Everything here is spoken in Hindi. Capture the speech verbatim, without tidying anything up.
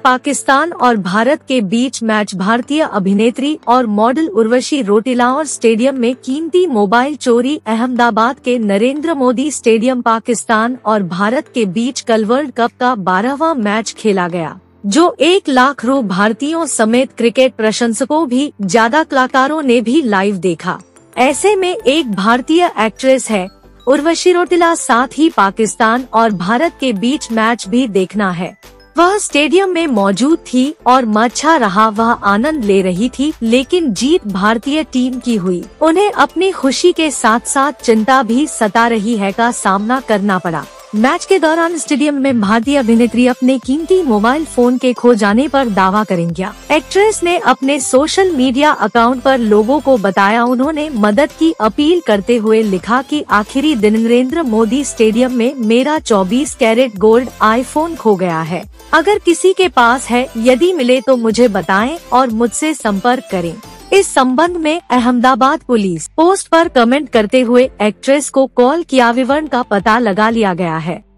पाकिस्तान और भारत के बीच मैच। भारतीय अभिनेत्री और मॉडल उर्वशी रौटेला स्टेडियम में कीमती मोबाइल चोरी। अहमदाबाद के नरेंद्र मोदी स्टेडियम पाकिस्तान और भारत के बीच कल वर्ल्ड कप का बारहवां मैच खेला गया, जो एक लाख रू भारतीयों समेत क्रिकेट प्रशंसकों भी ज्यादा कलाकारों ने भी लाइव देखा। ऐसे में एक भारतीय एक्ट्रेस है उर्वशी रौटेला, साथ ही पाकिस्तान और भारत के बीच मैच भी देखना है। वह स्टेडियम में मौजूद थी और अच्छा रहा, वह आनंद ले रही थी, लेकिन जीत भारतीय टीम की हुई। उन्हें अपनी खुशी के साथ साथ चिंता भी सता रही है का सामना करना पड़ा। मैच के दौरान स्टेडियम में भारतीय अभिनेत्री अपने कीमती मोबाइल फोन के खो जाने पर दावा करेंगी। एक्ट्रेस ने अपने सोशल मीडिया अकाउंट पर लोगों को बताया। उन्होंने मदद की अपील करते हुए लिखा कि आखिरी दिन नरेंद्र मोदी स्टेडियम में मेरा चौबीस कैरेट गोल्ड आईफोन खो गया है। अगर किसी के पास है, यदि मिले तो मुझे बताएं और मुझसे संपर्क करें। इस संबंध में अहमदाबाद पुलिस पोस्ट पर कमेंट करते हुए एक्ट्रेस को कॉल किया, विवरण का पता लगा लिया गया है।